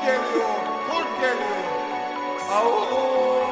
geliyor, kurt geliyor. Au.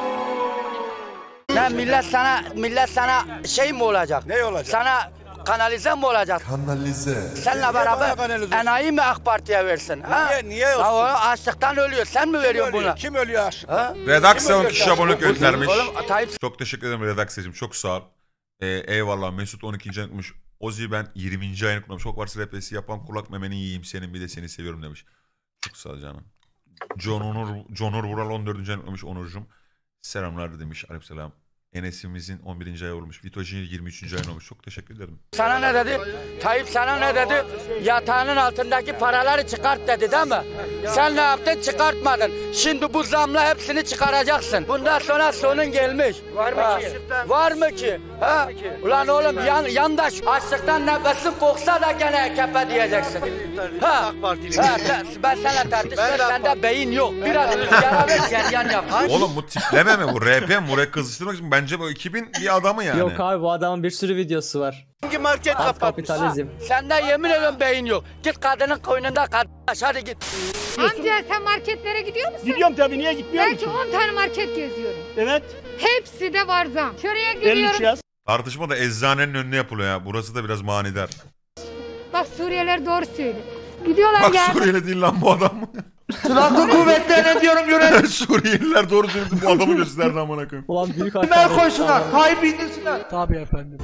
Ne millet sana şey mi olacak? Ne olacak? Sana kanalize mi olacak? Kanalize. Seninle beraber enayi mi AK Parti'ye versin? Ha? Niye olsun? Ha, o açlıktan ölüyor. Sen mi veriyorsun bunu? Kim ölüyor aşık? Redaksiye 10 kişi abonelik göndermiş. Oğlum Tayyip Çok teşekkür ederim Redaksiyeciğim. Çok sağ ol. Eyvallah. Mesut 12. ayını kutlamış. Ozi ben 20. ayını kutlamış. Çok varsa repesi yapan kulak memeni yiyeyim senin bir de seni seviyorum demiş. Çok sağ ol canım. John Vural 14. ayını kutlamış Onurcuğum. Selamlar demiş. Aleykümselam. Enes'imizin 11. ayı olmuş. Vitoji'nin 23. ayı olmuş. Çok teşekkür ederim. sana ne dedi? Tayyip sana ne dedi? Yatağının altındaki paraları çıkart dedi değil mi? Sen ne yaptın? Çıkartmadın. Şimdi bu zamla hepsini çıkaracaksın. Bundan sonra sonun gelmiş. Var mı ki? Var mı ki? Ha? Ulan oğlum yandaş açlıktan nefesin koksa da gene kepe diyeceksin. Ha? Ben seninle tartışmıyorum. Sende beyin yok. Biraz rüzgara ver ceryan yap. Oğlum bu tipleme mi bu? RP mi? Buraya kızıştırmak için bence bu 2000 bir adamı yani. Yok abi bu adamın bir sürü videosu var. Hangi market Alt kapatmış? kapitalizm. Sende yemin ediyorum beyin yok. Git kadının koynunda kardeş hadi git. Amca sen marketlere gidiyor musun? Gidiyorum tabii, niye gitmiyorum Belki ki? 10 tane market geziyorum. Evet. Hepsi de var zam. Şuraya 53 gidiyorum. yaz. Tartışma da eczanenin önüne yapılıyor ya. Burası da biraz manidar. Bak Suriyeliler doğru söylüyor. Gidiyorlar Bak ya. Suriyeli değil lan bu adam. Silahlı kuvvetlerine diyorum yönet. Suriyeliler doğru söyledi bu adamı gösterdi amına koyayım. Ulan büyük Ver hakaret. koysunlar. Tayyip indirsinler. Tabii efendim.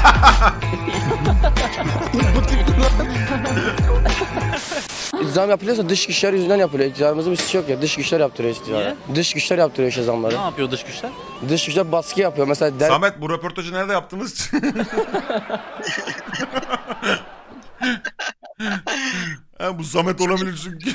Zam yapılıyorsa dış güçler yüzünden yapılıyor. İktidarımızın bir suçu yok ya. Dış güçler yaptırıyor iktidara. Dış güçler yaptırıyor işte zamları. Ne yapıyor dış güçler? Dış güçler baskı yapıyor. Mesela Samet bu röportajı nerede yaptınız? Ha, bu Samet olabilir çünkü.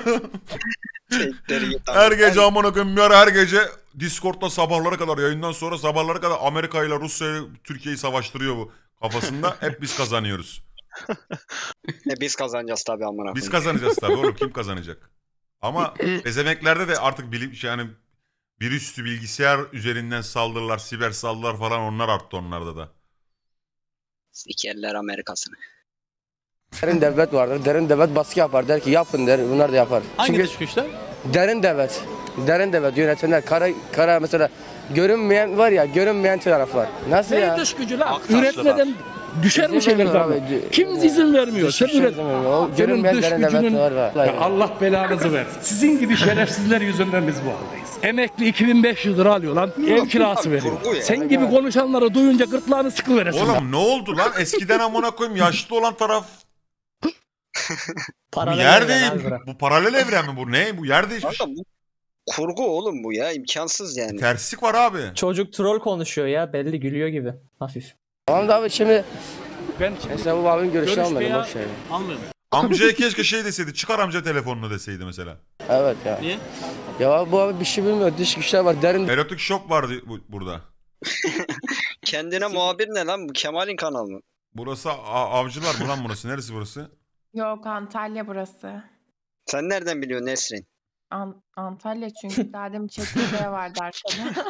Her gece amına koyayım bir ara her gece Discord'da sabahlara kadar yayından sonra sabahlara kadar Amerika ile Rusya Türkiye'yi savaştırıyor bu kafasında. Hep biz kazanıyoruz. Biz kazanacağız tabii amına koyayım. Biz kazanacağız tabii oğlum kim kazanacak? Ama ezemeklerde de artık yani bir üstü bilgisayar üzerinden saldırılar, siber saldırılar falan onlar arttı onlarda da. Sikerler Amerika'sını. derin devlet vardır. Derin devlet baskı yapar. Der ki yapın der. Bunlar da yapar. Hangi Çünkü dış güçler? derin devlet. Derin devlet yönetenler. Kara mesela görünmeyen var ya görünmeyen taraf var. Nasıl ya? Dış gücü lan? Üretmeden düşer mi şeyler zaten? Kim izin vermiyor? Sen üret. Görünmeyen dış derin devlet gücünün- var. Allah belanızı versin. Sizin gibi şerefsizler yüzünden biz bu haldayız. Emekli 2500 lira alıyor lan. Ev kirası veriyor. kurgu ya. Sen gibi konuşanları duyunca gırtlağını sıkıveresin. Oğlum ne oldu lan? Eskiden amına koyayım yaşlı olan taraf bu Paralel yer evren değil. abi bura. Bu paralel evren mi bu? Ne? Bu yer değişmiş. Kanka bu kurgu oğlum bu ya. İmkansız yani. Terslik var abi. Çocuk troll konuşuyor ya belli gülüyor gibi hafif. Tamam da abi şimdi Ben mesela bu abinin görüşünü almadım. görüşmeye Boş ver. anlıyorum. Amcaya keşke şey deseydi. Çıkar amca telefonunu deseydi mesela. Evet ya. Niye? Ya bu abi bir şey bilmiyor. Dış güçler var. Derin Erotik şok vardı burada. Kendine muhabir ne lan? Bu Kemal'in kanalı mı? Burası avcılar mı lan burası? Neresi burası? Yok Antalya burası. Sen nereden biliyorsun Nesrin? Antalya çünkü daha demin çekirdeği vardı arkada.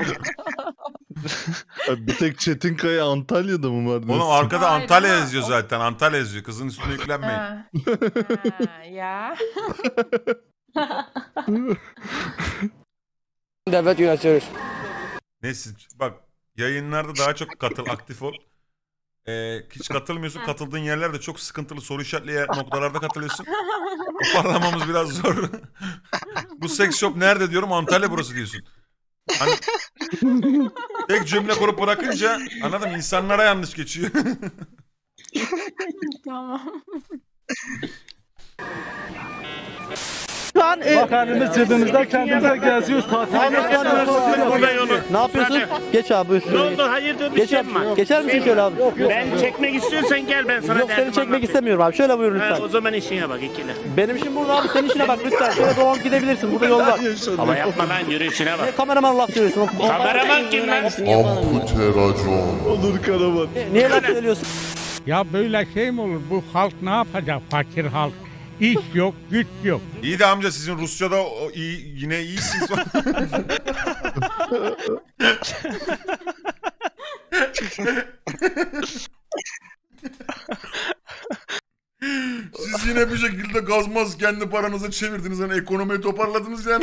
Bir tek Çetinkaya Antalya'da mı var? Oğlum arkada Hayır Antalya ama yazıyor zaten. Antalya yazıyor. Kızın üstüne yüklenmeyin. Ha. Ha, ya. devlet yönetiyoruz. Neyse bak yayınlarda daha çok aktif ol. Hiç katılmıyorsun. Katıldığın yerlerde çok sıkıntılı soru işaretli noktalarda katılıyorsun. Toparlamamız biraz zor. Bu seks shop nerede diyorum Antalya burası diyorsun. Hani tek cümle kurup bırakınca anladım insanlara yanlış geçiyor. Tamam. Şu an bakanımız cebimizde kendimize geziyoruz. Ne yapıyorsun? Geç abi buyur. Ne oldu? Hayırdır bir şey mi var? Geçer misin şöyle abi? Ben çekmek istiyorsan gel ben sana Yok seni çekmek istemiyorum abi. Şöyle buyur lütfen. O zaman işine bak ikili. Benim işim burada abi. Senin işine bak lütfen. Şöyle dolanıp gidebilirsin. Burada yol var. Ama yapma lan yürü işine bak. Kameraman laf söylüyorsun. Kameraman kim lan? Ampute racon. Olur Karaman. Niye laf söylüyorsun? Ya böyle şey mi olur? Bu halk ne yapacak? Fakir halk. İş yok, güç yok. İyi de amca sizin Rusya'da yine iyisiniz. Siz yine bir şekilde gazmaz kendi paranızı çevirdiniz. Hani ekonomiyi toparladınız yani.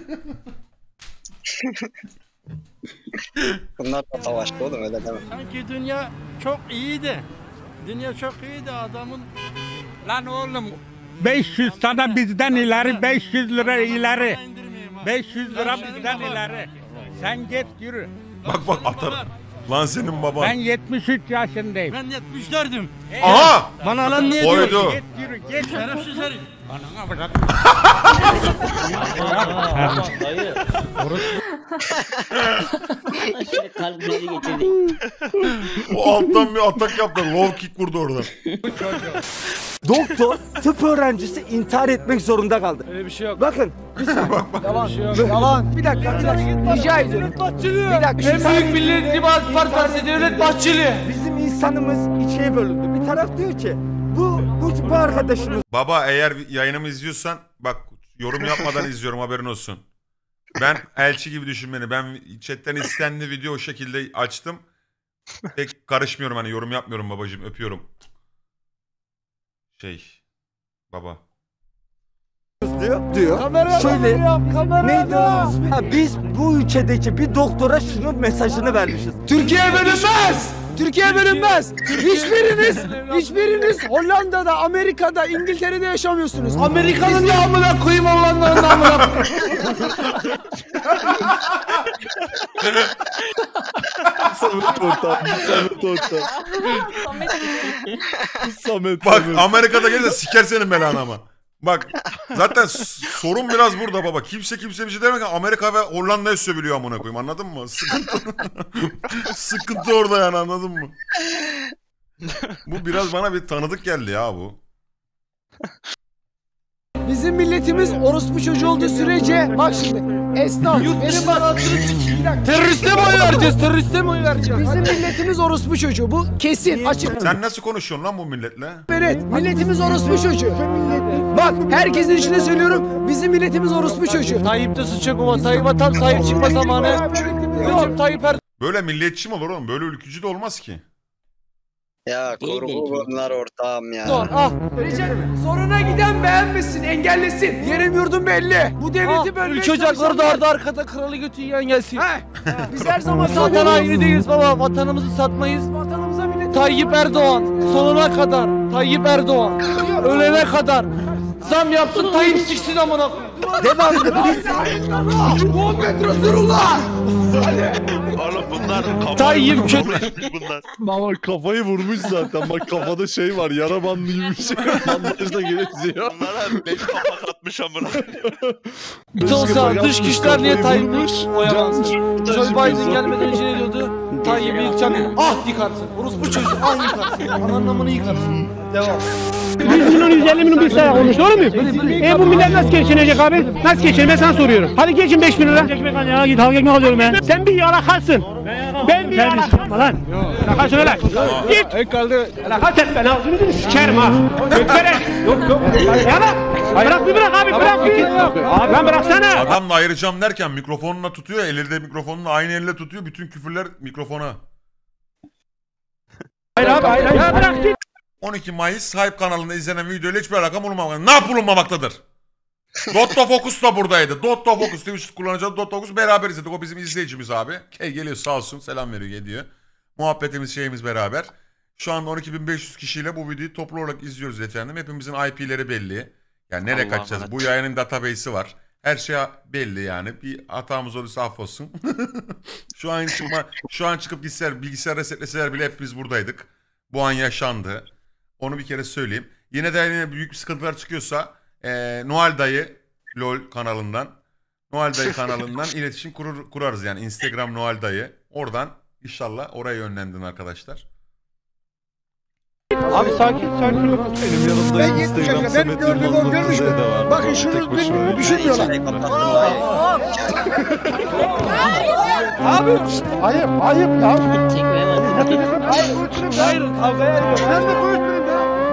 Bunlar da savaştı oğlum öyle deme. Sanki dünya çok iyiydi. Dünya çok iyiydi adamın. Lan oğlum 500 sana bizden ileri 500 lira ileri. 500 lira bizden ileri. Sen git yürü. Bak atarım. Lan senin baban. Ben 73 yaşındayım. Ben 74'üm. Aha! Bana lan niye Oydu. diyorsun? Git yürü git. Şerefsiz herif. Anana bırak. Dayı. Kalp krizi geçirdik. O alttan bir atak yaptı. Low kick vurdu oradan. Doktor, tıp öğrencisi intihar etmek zorunda kaldı. Öyle bir şey yok. Bakın, bir saniye. Yalan. Yalan. Bir dakika. Rica ediyorum. Bir dakika. En büyük Millet İttifakı Partisi Devlet Bahçeli. Bizim insanımız ikiye bölündü. Bir taraf diyor ki bu arkadaşımız. Baba eğer yayınımı izliyorsan bak yorum yapmadan izliyorum haberin olsun. Ben elçi gibi düşün beni. Ben chatten istenli video o şekilde açtım. Pek karışmıyorum hani yorum yapmıyorum babacığım öpüyorum. Baba. diyor. Şöyle neydi o? Biz bu ülkedeki bir doktora şunun mesajını vermişiz. Türkiye bölünmez. Türkiye bölünmez. Hiçbiriniz Hollanda'da, Amerika'da, İngiltere'de yaşamıyorsunuz. Amerika'nın da amına koyayım, Hollanda'nın da amına koyayım. Samet. Bak Amerika'da gelirse siker senin belanı ama. Bak zaten sorun biraz burada baba. Kimse bir şey demek ki Amerika ve Hollanda'yı sövülüyor amına koyayım anladın mı? Sıkıntı orada yani anladın mı? Bu biraz bana bir tanıdık geldi ya bu. Bizim milletimiz orospu çocuğu olduğu sürece bak şimdi esnaf benim bana teröriste mi oy vereceğiz? Teröriste mi oy vereceğiz? Bizim milletimiz orospu çocuğu, bu kesin açık. Sen nasıl konuşuyorsun lan bu milletle? Evet, milletimiz orospu çocuğu. Bak herkesin içine söylüyorum, bizim milletimiz orospu çocuğu. Tayyip'te suç yok ama Tayyip'e tam sahip çıkma zamanı. Tayyip Böyle milliyetçi mi olur oğlum? Böyle ülkücü de olmaz ki. Ya kurgu bunlar ortağım ya. Recep, zoruna giden beğenmesin, engellesin. Yerim yurdum belli. Bu devleti bölmeye Ülke ocakları da ardı arkada kralı götü yiyen gelsin. Biz her zaman Vatan haini değiliz baba. Vatanımızı satmayız. Vatanımıza millet. Tayyip Erdoğan sonuna kadar. Tayyip Erdoğan ölene kadar. Zam yapsın Tayyip siksin amına koyayım. Devamlı Muhammed Resulullah. Oğlum bunlar Tayyip kötü. bunlar. Ama kafayı vurmuş zaten. Bak kafada şey var. Yara bandı gibi bir şey. Bandajla geziyor. Bunlara 5 kapak atmış amına. Olsa dış güçler niye Tayyip'miş? Oyalansın. Joe Biden gelmeden önce ne diyordu? Tayyip'i yıkacaksın. Ah yıkarsın. Orospu çocuğu ah yıkarsın. Anlamını yıkarsın. Devam. 100 milyon 150 milyon bilgisayar olmuş doğru muyum? Bu millet nasıl geçinecek abi? Nasıl geçinir ben sana soruyorum. Hadi geçin 5 bin lira. Ekmek al ya git halk ekmek alıyorum ya. Sen bir yalakarsın. Ben bir yalakarsın lan. Yalakarsın öyle. Git. Yalakas et ben ağzını sikerim ha. Gökbere. Yok. Yana. Bırak bir bırak abi bırak bir. Abi lan bıraksana. Adamla ayıracağım derken mikrofonuna tutuyor. Elinde mikrofonunu aynı elle tutuyor. Bütün küfürler mikrofona. Hayır abi hayır. Ya bırak git. 12 Mayıs Hype kanalında izlenen videoyla hiçbir alakam bulunmamaktadır. Ne yapılmamaktadır? Dotto Focus da buradaydı. Dotto Focus Twitch kullanıcı Dotto Focus beraber izledik. O bizim izleyicimiz abi. Geliyor sağ olsun selam veriyor gidiyor. Muhabbetimiz şeyimiz beraber. Şu anda 12.500 kişiyle bu videoyu toplu olarak izliyoruz efendim. Hepimizin IP'leri belli. Yani nereye kaçacağız? Bu yayının database'i var. Her şey belli yani. Bir hatamız olursa affolsun. Şu an çıkıp bilgisayar resetleseler bile hepimiz buradaydık. Bu an yaşandı. Onu bir kere söyleyeyim. Yine büyük bir sıkıntılar çıkıyorsa Noel Dayı LOL kanalından iletişim kurarız yani. Instagram Noel Dayı. Oradan inşallah oraya yönlendin arkadaşlar. Abi sakin. Benim yanımda Instagram Samet Yılmaz'ın kızı da var. Bakın şunu beni düşünmüyorlar. Abi ayıp ya. Çekmeye bak. Hayır kavgaya gidiyor. Sen de boyutlayın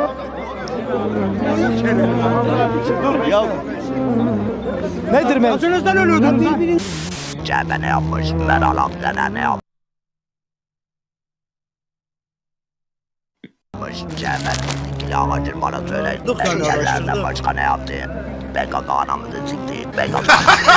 ya. Nedir mevzu? Acınızdan ölüyordun. Cebene yapmış ben alam denene yapmış. Cebene acil bana söyleyin. Engellerden başka ne yaptı? PKK anamızı sikti. PKK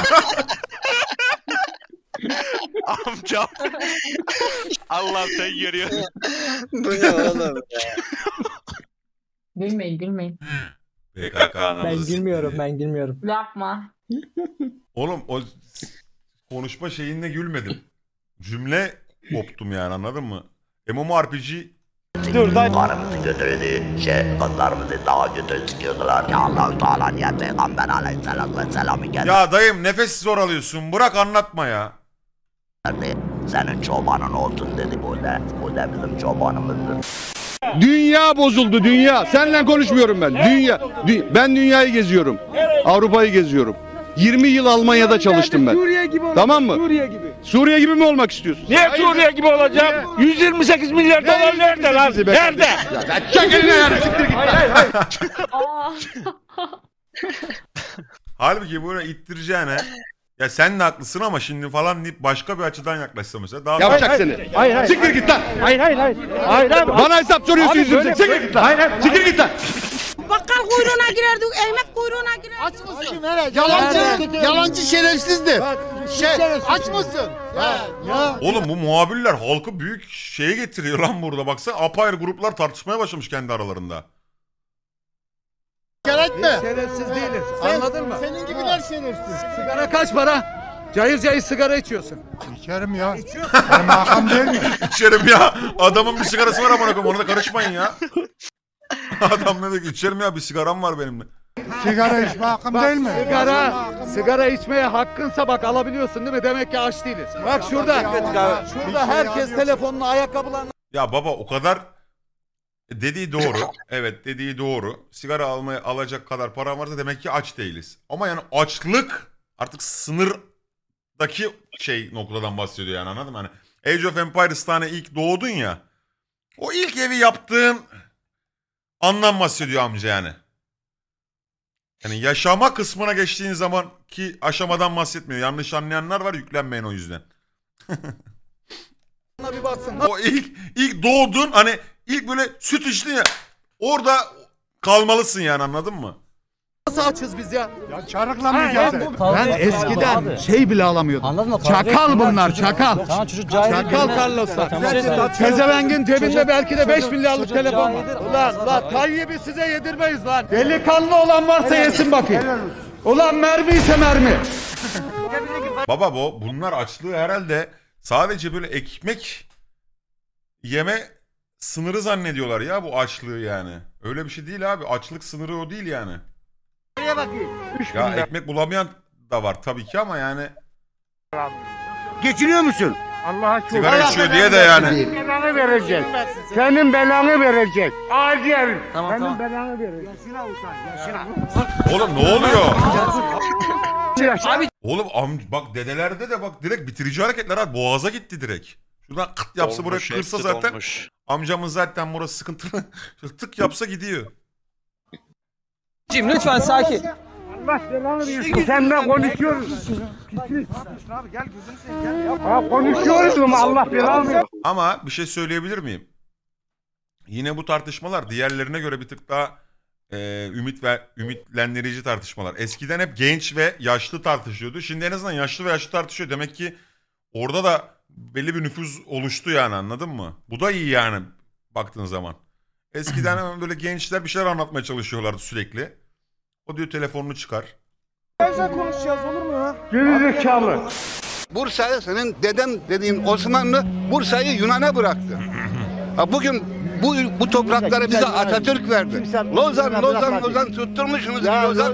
Amcam. Allah sen görüyor. Bu ne oğlum? Gülmeyin gülmeyin. PKK anamızı Ben gülmüyorum. Yapma. Oğlum o konuşma şeyinde gülmedim. Cümle koptum yani, anladın mı? MMORPG. Dur dayı. Karımızı götürdü. Kızlarımızı daha kötü sikiyordular. Ya Allah-u Teala niye Peygamber aleyhisselam ve selamı geldi. Ya dayım nefes zor alıyorsun. Bırak anlatma ya. Senin çobanın olsun dedi burada. Bu da bizim çobanımızdı. Dünya bozuldu, dünya. Seninle konuşmuyorum ben. Ben dünyayı geziyorum. Avrupa'yı geziyorum. 20 yıl Almanya'da çalıştım ben. Suriye gibi olmak. Tamam mı? Suriye gibi. Suriye gibi mi olmak istiyorsun? Niye Suriye gibi olacağım? 128 milyar dolar nerede lan? Nerede? Çek elini ayağını. Halbuki böyle ittireceğine, ya sen de haklısın ama şimdi falan deyip başka bir açıdan yaklaşsa mesela daha Yapacak seni. Hayır. Siktir git lan. Hayır. Bana hesap soruyorsun yüzümüze. Siktir git lan. Siktir git lan. Bakkal kuyruğuna girerdik, ekmek kuyruğuna girerdik. Aç mısın? Yalancı şerefsizdir. Aç mısın? Oğlum bu muhabirler halkı büyük şeye getiriyor lan burada. Baksana apayrı gruplar tartışmaya başlamış kendi aralarında. Gerekme. Şerefsiz değiliz. Anladın mı? Senin gibiler şerefsiz. Sigara kaç para? Cayır sigara içiyorsun. İçerim ya. Ben makam değil mi? İçerim ya. Adamın bir sigarası var amına koyayım. Ona da karışmayın ya. Adam ne diyor ki içerim ya, bir sigaram var benim de. Sigara içme hakkım değil mi? Sigara içmeye hakkınsa bak alabiliyorsun değil mi? Demek ki aç değiliz. Bak şurada herkes telefonunu, ayakkabılarını. Ya baba o kadar dediği doğru. Evet dediği doğru. Sigara alacak kadar param varsa demek ki aç değiliz. Ama yani açlık artık sınırdaki noktadan bahsediyor yani, anladın mı? Hani Age of Empires'ta hani ilk doğdun ya. O ilk evi yaptığın anlam bahsediyor amca yani. Yani yaşama kısmına geçtiğin zaman ki aşamadan bahsetmiyor. Yanlış anlayanlar var, yüklenmeyin o yüzden. Bir baksın. O ilk doğdun hani ilk böyle süt içtin ya, orada kalmalısın yani, anladın mı? Nasıl açız biz ya? Ya çarıkla mı geldin? Ben eskiden şey bile alamıyordum. Anladın mı? Çakal bunlar, çakal. Tamam çocuk cahil. Çakal Carlos'lar. Pezevengin cebinde belki de 5 milyarlık telefon var. Ulan Tayyip'i size yedirmeyiz lan. Delikanlı olan varsa yesin bakayım. Ulan mermi ise mermi. Baba bunlar açlığı herhalde sadece böyle ekmek yeme sınırı zannediyorlar ya, bu açlığı yani. Öyle bir şey değil abi. Açlık sınırı o değil yani. Ya ekmek bulamayan da var tabii ki ama yani. Geçiniyor musun? Allah'a çok. Sigara içiyor diye de yani. Senin belanı verecek. Senin belanı verecek. Acil. Tamam. Senin belanı verecek. Yaşına utan. Yaşına. Oğlum ne oluyor? Oğlum bak dedelerde de bak direkt bitirici hareketler abi. Boğaza gitti direkt. Şuradan kıt yapsa buraya kırsa zaten. Olmuş. Amcamın zaten burası sıkıntılı. Tık yapsa gidiyor. Lütfen sakin. Allah belanı versin. Seninle konuşuyoruz. Abi gel gözünü seveyim gel. Ha konuşuyoruz mu Allah belanı versin. Ama bir şey söyleyebilir miyim? Yine bu tartışmalar diğerlerine göre bir tık daha ümitlendirici tartışmalar. Eskiden hep genç ve yaşlı tartışıyordu. Şimdi en azından yaşlı ve yaşlı tartışıyor. Demek ki orada da belli bir nüfuz oluştu yani, anladın mı? Bu da iyi yani baktığın zaman. Eskiden böyle gençler bir şeyler anlatmaya çalışıyorlardı sürekli. O diyor telefonunu çıkar. Güzel konuşacağız olur mu ya? Gerizekalı. Bursa'yı senin dedem dediğin Osmanlı Bursa'yı Yunan'a bıraktı. Bugün bu toprakları bize Atatürk verdi. Lozan tutturmuşsunuz.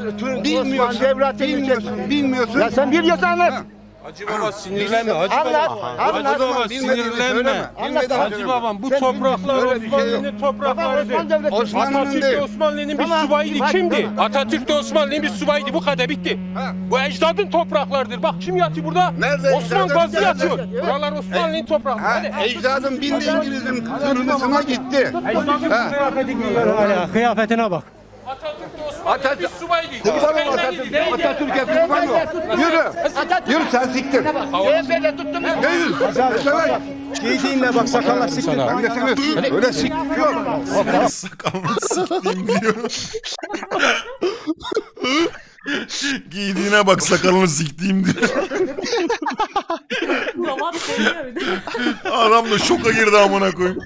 Bilmiyorsun. Ya sen biliyorsan anlat. Hacı baba sinirlenme. Hacı baba sinirlenme. Hacı babam bu topraklar Osmanlı'nın topraklarıdır. Atatürk de Osmanlı'nın bir subayıydı. Kimdi? Atatürk de Osmanlı'nın bir subayıydı. Bu kadar bitti. Bu ecdadın topraklarıdır. Bak kim yatıyor burada? Osman Gazi yatıyor. Buralar Osmanlı'nın toprakları. Ecdadın bindi İngiliz'in kırmızısına gitti. Kıyafetine bak. Atatürk de Osmanlı Atatürk. Kurban ol Atatürk. Atatürk'e kurban ol. Yürü. Yürü sen siktir. CHP'yle tuttum. Giydiğinle bak sakallar siktir. Ben de seni öyle siktiyorum. Sakalını siktiğim diyor. Giydiğine bak sakalını siktiğim diyor. Adam da şoka girdi amına koyayım.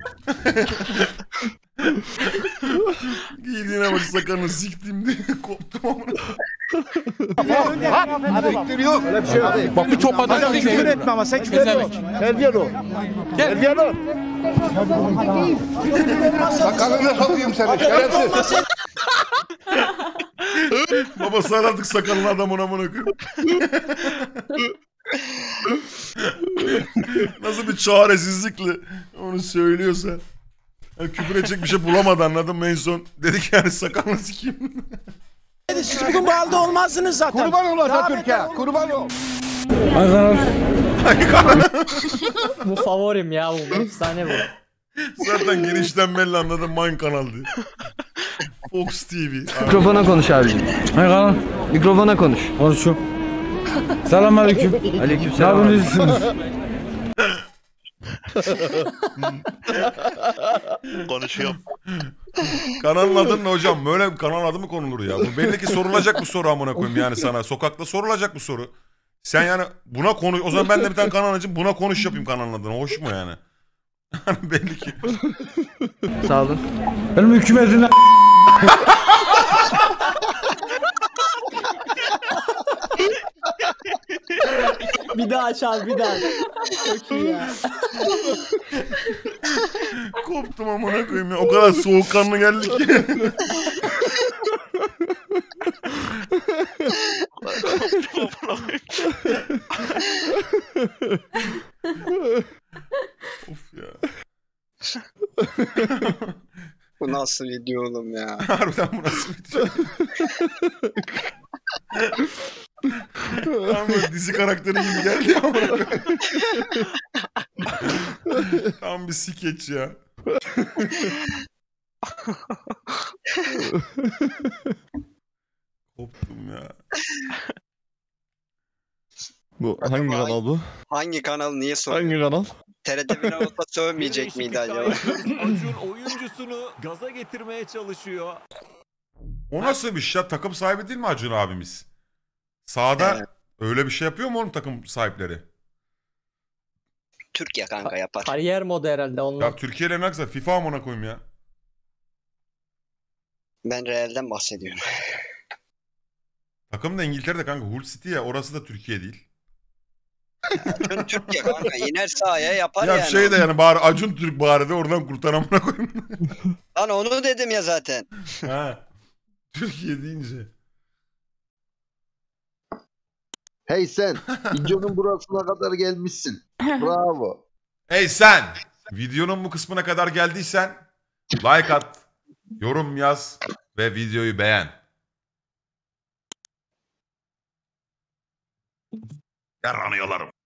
Giydiğine bak sakalını siktiğim diye koptum amına. Siktir yok. Öyle bir şey yok. Bak bir topadan Küfür etme ama sen küfür etme. Terbiyeli ol. Terbiyeli ol. Sakalını sokayım seni şerefsiz. Baba sarardık sakalını adamın amına koyayım. Nasıl bir çaresizlikle onu söylüyorsa. Yani küfür edecek bir şey bulamadı, anladın mı en son? Dedik yani sakalını sikeyim. Siz bugün bu halde olmazsınız zaten. Kurban ol Atatürk'e. Kurban ol. Bu favorim ya, bu efsane bu. Zaten genişten belli, anladım, Mine Kanal diye. Fox TV. Mikrofona konuş abicim. Hayır kanal. Mikrofona konuş. Konuşuyorum. Selamünaleyküm. Aleykümselam. Ne yapıyorsunuz? Konuşuyorum. Kanalın adı ne hocam? Böyle bir kanal adı mı konulur ya? Bu belli ki sorulacak bu soru amına koyayım yani sana. Sokakta sorulacak bu soru. Sen yani buna konuş. O zaman ben de bir tane kanal açayım, buna konuş yapayım kanalın adına. Hoş mu yani? Belli ki. Sağ olun. Benim hükümetine... Bir daha aç abi, bir daha. Çok iyi ya. Koptum amına koyayım ya. O kadar soğukkanlı geldik ki. Of ya. Bu nasıl video oğlum ya? Harbiden bu nasıl video? Tam böyle dizi karakteri gibi geldi ama. Tam bir skeç ya. Koptum ya. Bu hangi kanal bu? Hangi kanal, niye soruyorsun? Hangi kanal? TRT bile olsa sövmeyecek miydi acaba? Acun oyuncusunu gaza getirmeye çalışıyor. O nasıl bir şey ya? Takım sahibi değil mi Acun abimiz? Sahada Evet. öyle bir şey yapıyor mu oğlum takım sahipleri? Türkiye kanka yapar. Kariyer modu herhalde onlar. Ya Türkiye'yle ne aksa FIFA amına koyayım ya. Ben Real'den bahsediyorum. Takım da İngiltere'de kanka, Hull City ya, orası da Türkiye değil. Acun Türkiye kanka, iner sahaya yapar Ya yani. şey de yani bari Acun Türk bari de oradan kurtar amına koyayım. Lan onu dedim ya zaten. Ha. Türkiye deyince. Hey sen, videonun burasına kadar gelmişsin. Bravo. Hey sen! Videonun bu kısmına kadar geldiysen like at, yorum yaz ve videoyu beğen. Yaranıyorlarım.